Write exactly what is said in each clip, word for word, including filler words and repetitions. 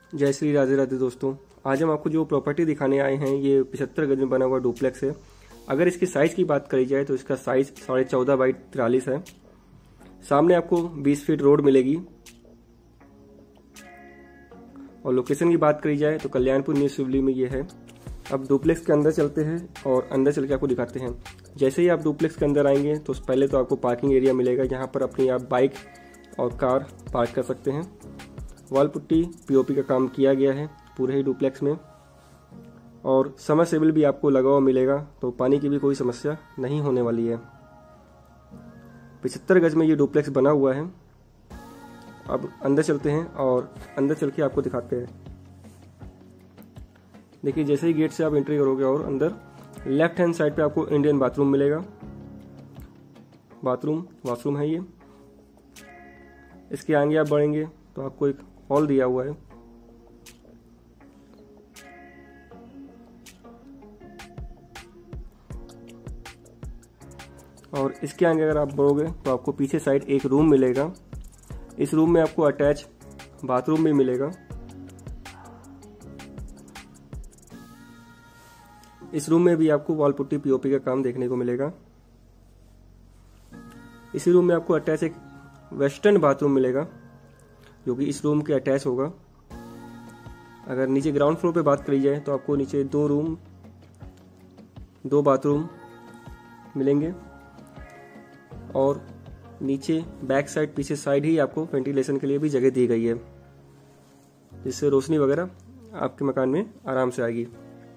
जय श्री राधे राधे दोस्तों। आज हम आपको जो प्रॉपर्टी दिखाने आए हैं ये पचहत्तर गज में बना हुआ डुप्लेक्स है। अगर इसकी साइज़ की बात करी जाए तो इसका साइज़ साढ़े चौदह बाई तिरालीस है। सामने आपको बीस फीट रोड मिलेगी और लोकेशन की बात करी जाए तो कल्याणपुर न्यू सिवली में ये है। अब डुप्लेक्स के अंदर चलते हैं और अंदर चल के आपको दिखाते हैं। जैसे ही आप डुप्लेक्स के अंदर आएंगे तो पहले तो आपको पार्किंग एरिया मिलेगा, जहाँ पर अपनी आप बाइक और कार पार्क कर सकते हैं। वॉल पुट्टी पीओपी का काम किया गया है पूरे ही डुप्लेक्स में और समरसेबल भी आपको लगा हुआ मिलेगा, तो पानी की भी कोई समस्या नहीं होने वाली है। पचहत्तर गज में ये डुप्लेक्स बना हुआ है। अब अंदर चलते हैं और अंदर चल के आपको दिखाते हैं। देखिए, जैसे ही गेट से आप एंट्री करोगे और अंदर लेफ्ट हैंड साइड पे आपको इंडियन बाथरूम मिलेगा। बाथरूम वॉशरूम है ये। इसके आगे आप बढ़ेंगे तो आपको एक हॉल दिया हुआ है। और इसके आगे अगर आप बढ़ोगे तो आपको पीछे साइड एक रूम मिलेगा। इस रूम में आपको अटैच बाथरूम भी मिलेगा। इस रूम में भी आपको वॉल पुट्टी पीओपी का काम देखने को मिलेगा। इसी रूम में आपको अटैच एक वेस्टर्न बाथरूम मिलेगा जो कि इस रूम के अटैच होगा। अगर नीचे ग्राउंड फ्लोर पे बात करी जाए तो आपको नीचे दो रूम दो बाथरूम मिलेंगे और नीचे बैक साइड पीछे साइड ही आपको वेंटिलेशन के लिए भी जगह दी गई है, जिससे रोशनी वगैरह आपके मकान में आराम से आएगी।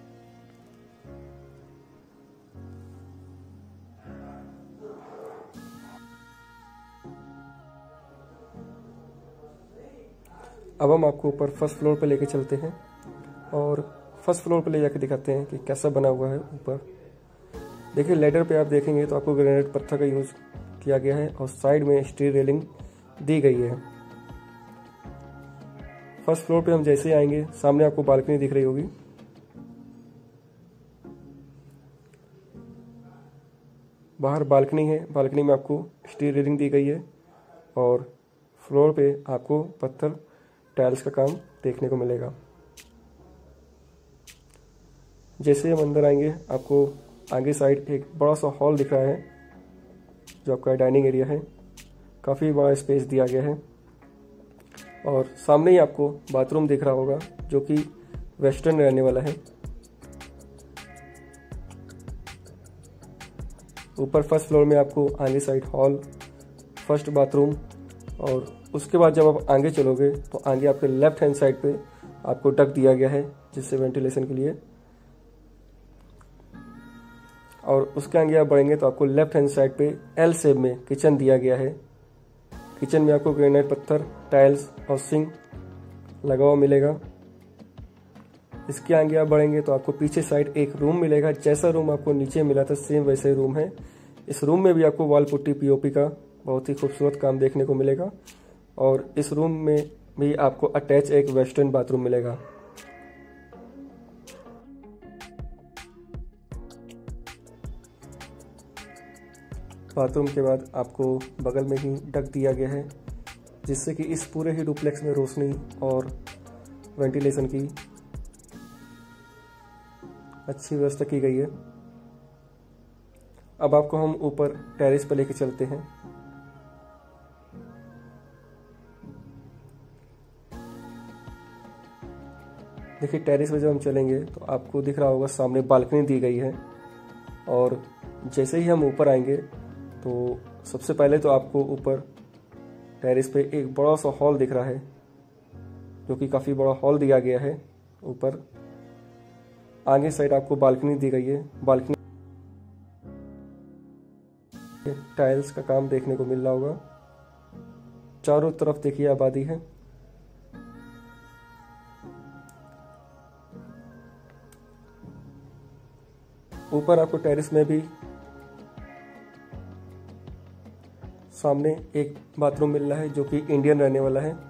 अब हम आपको ऊपर फर्स्ट फ्लोर पे लेके चलते हैं और फर्स्ट फ्लोर पे ले जाके दिखाते हैं कि कैसा बना हुआ है ऊपर। देखिए, लेडर पे आप देखेंगे तो आपको ग्रेनाइट पत्थर का यूज़ किया गया है और साइड में स्टील रेलिंग दी गई है। फर्स्ट फ्लोर पे हम जैसे आएंगे सामने आपको बालकनी दिख रही होगी। बाहर बालकनी है, बालकनी में आपको स्टील रेलिंग दी गई है और फ्लोर पे आपको पत्थर टाइल्स का काम देखने को मिलेगा। जैसे हम अंदर आएंगे आपको आगे साइड एक बड़ा सा हॉल दिख रहा है जो आपका डाइनिंग एरिया है। काफ़ी बड़ा स्पेस दिया गया है और सामने ही आपको बाथरूम दिख रहा होगा जो कि वेस्टर्न रहने वाला है। ऊपर फर्स्ट फ्लोर में आपको आगे साइड हॉल, फर्स्ट बाथरूम और उसके बाद जब आप आगे चलोगे तो आगे आपके लेफ्ट हैंड साइड पे आपको डक दिया गया है जिससे वेंटिलेशन के लिए। और उसके आगे आप बढ़ेंगे तो आपको लेफ्ट हैंड साइड पे एल शेप में किचन दिया गया है। किचन में आपको ग्रेनाइट पत्थर, टाइल्स और सिंक लगा हुआ मिलेगा। इसके आगे आप बढ़ेंगे तो आपको पीछे साइड एक रूम मिलेगा। जैसा रूम आपको नीचे मिला था सेम वैसे रूम है। इस रूम में भी आपको वॉल पुट्टी पीओपी का बहुत ही खूबसूरत काम देखने को मिलेगा और इस रूम में भी आपको अटैच एक वेस्टर्न बाथरूम मिलेगा। बाथरूम के बाद आपको बगल में ही डक दिया गया है जिससे कि इस पूरे ही डुप्लेक्स में रोशनी और वेंटिलेशन की अच्छी व्यवस्था की गई है। अब आपको हम ऊपर टेरेस पर लेके चलते हैं। देखिए, टेरेस पे जब हम चलेंगे तो आपको दिख रहा होगा सामने बालकनी दी गई है और जैसे ही हम ऊपर आएंगे तो सबसे पहले तो आपको ऊपर टेरेस पे एक बड़ा सा हॉल दिख रहा है जो कि काफ़ी बड़ा हॉल दिया गया है। ऊपर आगे साइड आपको बालकनी दी गई है। बालकनी टाइल्स का काम देखने को मिल रहा होगा। चारों तरफ देखिए आबादी है। ऊपर आपको टेरेस में भी सामने एक बाथरूम मिल रहा है जो कि इंडियन रहने वाला है।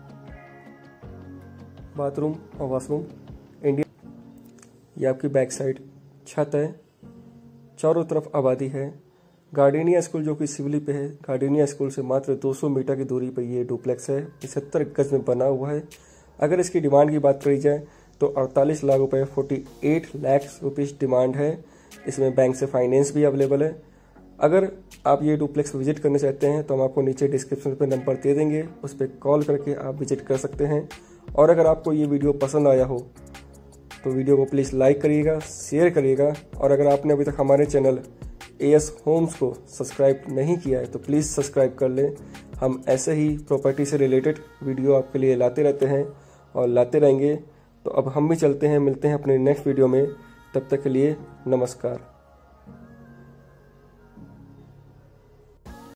बाथरूम और वॉशरूम इंडियन। ये आपकी बैक साइड छत है। चारों तरफ आबादी है। गार्डिनिया स्कूल जो कि सिवली पे है, गार्डिनिया स्कूल से मात्र दो सौ मीटर की दूरी पर ये डुप्लेक्स है। पचहत्तर गज में बना हुआ है। अगर इसकी डिमांड की बात करी जाए तो अड़तालीस लाख रुपए अड़तालीस लाख रुपीस डिमांड है। इसमें बैंक से फाइनेंस भी अवेलेबल है। अगर आप ये डुप्लेक्स विजिट करना चाहते हैं तो हम आपको नीचे डिस्क्रिप्शन पे नंबर दे देंगे, उस पर कॉल करके आप विजिट कर सकते हैं। और अगर आपको ये वीडियो पसंद आया हो तो वीडियो को प्लीज़ लाइक करिएगा, शेयर करिएगा। और अगर आपने अभी तक हमारे चैनल एएस होम्स को सब्सक्राइब नहीं किया है तो प्लीज़ सब्सक्राइब कर लें। हम ऐसे ही प्रॉपर्टी से रिलेटेड वीडियो आपके लिए लाते रहते हैं और लाते रहेंगे। तो अब हम भी चलते हैं, मिलते हैं अपने नेक्स्ट वीडियो में। तब तक के लिए नमस्कार।